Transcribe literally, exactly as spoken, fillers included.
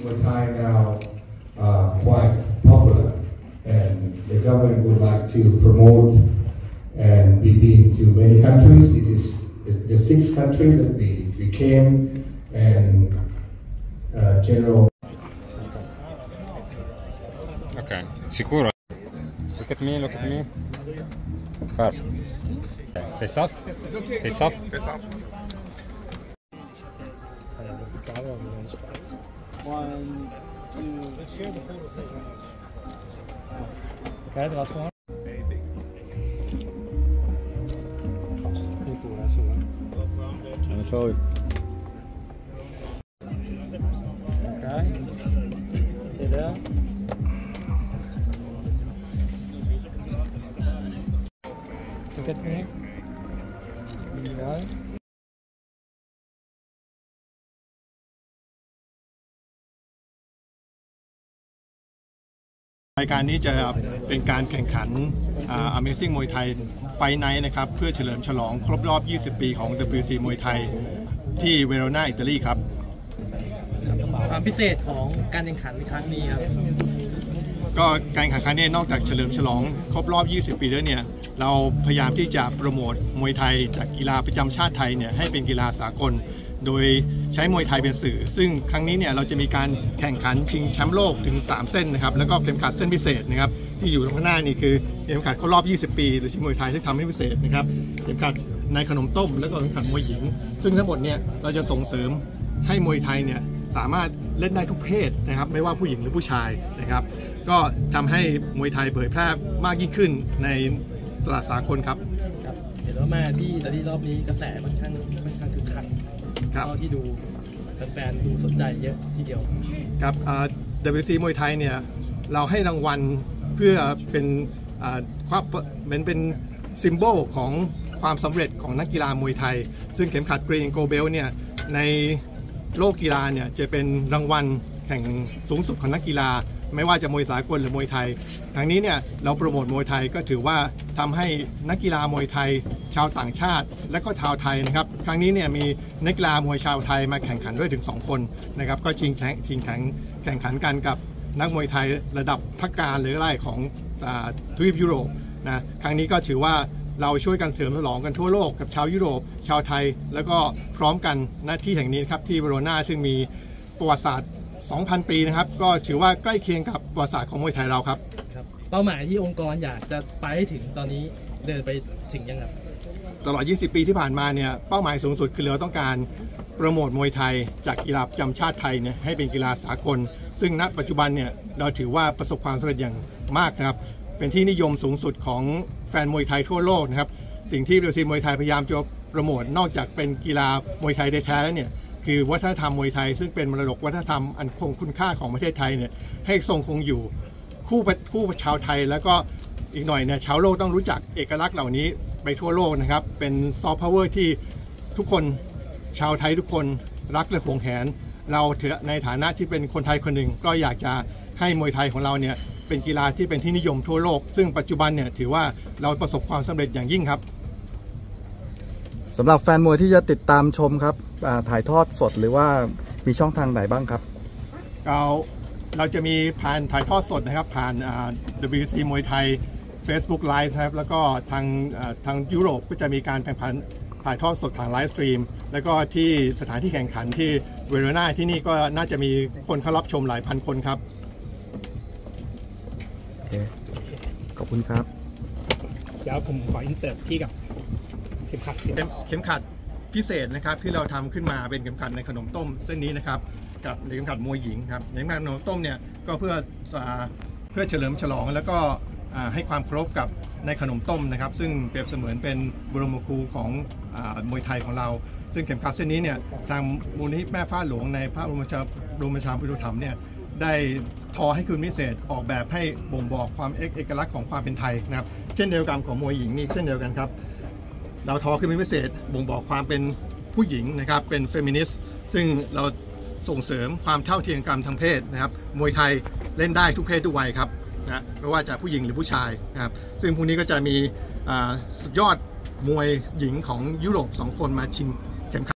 Muay Thai now uh, quite popular, and the government would like to promote and be been to many countries. It is the, the sixth country that we, we came, and uh, General. Okay, sicuro. Look at me, look at me. Perfect. Okay. Face off. Face off. Face off. One, two, let's share the photo. Okay, the last one. Anatoly. Okay. Stay there. Look at me. Yeah. รายการนี้จะเป็นการแข่งขัน Amazing Muay Thai Fight Night นะครับเพื่อเฉลิมฉลองครบรอบยี่สิบปีของ ดับเบิลยู ซี มวยไทยที่เวโรนาอิตาลีครับความพิเศษของการแข่งขันในครั้งนี้ครับก็การแข่งขันนี้นอกจากเฉลิมฉลองครบรอบยี่สิบปีแล้วเนี่ยเราพยายามที่จะโปรโมทมวยไทยจากกีฬาประจำชาติไทยเนี่ยให้เป็นกีฬาสากลโดยใช้มวยไทยเป็นสื่อซึ่งครั้งนี้เนี่ยเราจะมีการแข่งขันชิงแชมป์โลกถึงสามเส้นนะครับแล้วก็เข็มขัดเส้นพิเศษนะครับที่อยู่ตรงข้างหน้านี่คือเข็มขัดครบรอบยี่สิบปีหรือชิงมวยไทยที่ทำให้พิเศษนะครับเข็มขัดในขนมต้มแล้วก็เข็มขัดมวยหญิงซึ่งทั้งหมดเนี่ยเราจะส่งเสริมให้มวยไทยเนี่ยสามารถเล่นได้ทุกเพศนะครับไม่ว่าผู้หญิงหรือผู้ชายนะครับก็ทำให้มวยไทยเผยแพร่มากยิ่งขึ้นในตลาดสากลครับครับเห็นว่ามาที่อิตาลีรอบนี้กระแสค่อนข้างค่อนข้างคึกคักครับที่ดูแฟนๆดูสนใจเยอะทีเดียวครับ ดับเบิลยู ซี มวยไทยเนี่ยเราให้รางวัลเพื่อเป็นความเป็นเป็นซิมโบลของความสำเร็จของนักกีฬามวยไทยซึ่งเข็มขัดกรีนโกเบลเนี่ยในโลกกีฬาเนี่ยจะเป็นรางวัลแข่งสูงสุดของนักกีฬาไม่ว่าจะมวยสากลหรือมวยไทยครั้งนี้เนี่ยเราโปรโมทมวยไทยก็ถือว่าทำให้นักกีฬามวยไทยชาวต่างชาติและก็ชาวไทยนะครับครั้งนี้เนี่ยมีนักกีฬามวยชาวไทยมาแข่งขันด้วยถึงสองคนนะครับก็ชิงแข่งชิงแข่งแข่งขันกันกับนักมวยไทยระดับพักการหรืออะไรของทวีปยุโรปนะครั้งนี้ก็ถือว่าเราช่วยกันเสริมฉลองกันทั่วโลกกับชาวยุโรปชาวไทยแล้วก็พร้อมกันณที่แห่งนี้ครับที่เวโรนาซึ่งมีประวัติศาสตร์ สองพัน ปีนะครับก็ถือว่าใกล้เคียงกับประวัติศาสตร์ของมวยไทยเราครับครับเป้าหมายที่องค์กรอยากจะไปให้ถึงตอนนี้เดินไปถึงยังครับตลอดยี่สิบปีที่ผ่านมาเนี่ยเป้าหมายสูงสุดคือเราต้องการโปรโมทมวยไทยจากกีฬาประจำชาติไทยเนี่ยให้เป็นกีฬาสากลซึ่งณปัจจุบันเนี่ยเราถือว่าประสบความสำเร็จอย่างมากนะครับเป็นที่นิยมสูงสุดของแฟนมวยไทยทั่วโลกนะครับสิ่งที่ ดับเบิลยู ซี มวยไทยพยายามจะโปรโมทนอกจากเป็นกีฬามวยไทยแท้ๆแล้วเนี่ยคือวัฒนธรรมมวยไทยซึ่งเป็นมรดกวัฒนธรรมอันคงคุณค่าของประเทศไทยเนี่ยให้ทรงคงอยู่คู่คู่ชาวไทยแล้วก็อีกหน่อยเนี่ยชาวโลกต้องรู้จักเอกลักษณ์เหล่านี้ไปทั่วโลกนะครับเป็นซอฟต์พาวเวอร์ที่ทุกคนชาวไทยทุกคนรักและหวงแหนเราเถอะในฐานะที่เป็นคนไทยคนหนึ่งก็อยากจะให้มวยไทยของเราเนี่ยเป็นกีฬาที่เป็นที่นิยมทั่วโลกซึ่งปัจจุบันเนี่ยถือว่าเราประสบความสำเร็จอย่างยิ่งครับสำหรับแฟนมวยที่จะติดตามชมครับถ่ายทอดสดหรือว่ามีช่องทางไหนบ้างครับเราเราจะมีผ่านถ่ายทอดสดนะครับผ่าน ดับเบิลยู ซี มวยไทย Facebook Live นะครับแล้วก็ทางทางยุโรปก็จะมีการแข่งขันถ่ายทอดสดทางไลฟ์สตรีมแล้วก็ที่สถานที่แข่งขันที่เวโรนาที่นี่ก็น่าจะมีคนเข้ารับชมหลายพันคนครับโอเคขอบคุณครับเดี๋ยวผมขออินเสิร์ตที่กับเข็มขัดเข็มขัดพิเศษนะครับที่เราทำขึ้นมาเป็นเข็มขัดในขนมต้มเส้นนี้นะครับกับเข็มขัดมวยหญิงครับเข็มขัดขนมต้มเนี่ยก็เพื่อเพื่อเฉลิมฉลองแล้วก็ให้ความเคารพกับในขนมต้มนะครับซึ่งเปรียบเสมือนเป็นบรมครูของมวยไทยของเราซึ่งเข็มขัดเส้นนี้เนี่ยทางมูลนิธิแม่ฟ้าหลวงในพระบรมราชบรมราชาภิรุธรรมเนี่ยได้ทอให้คุณพิเศษออกแบบให้บ่งบอกความเอกลักษณ์ของความเป็นไทยนะครับเช่นเดียวกันของมวยหญิงนี่เช่นเดียวกันครับเราทอขึ้นเป็นพิเศษบ่งบอกความเป็นผู้หญิงนะครับเป็นเฟมินิสต์ซึ่งเราส่งเสริมความเท่าเทียมกันทางเพศนะครับมวยไทยเล่นได้ทุกเพศทุกวัยครับนะไม่ว่าจะผู้หญิงหรือผู้ชายนะครับซึ่งพรุ่งนี้ก็จะมีสุดยอดมวยหญิงของยุโรปสองคนมาชิง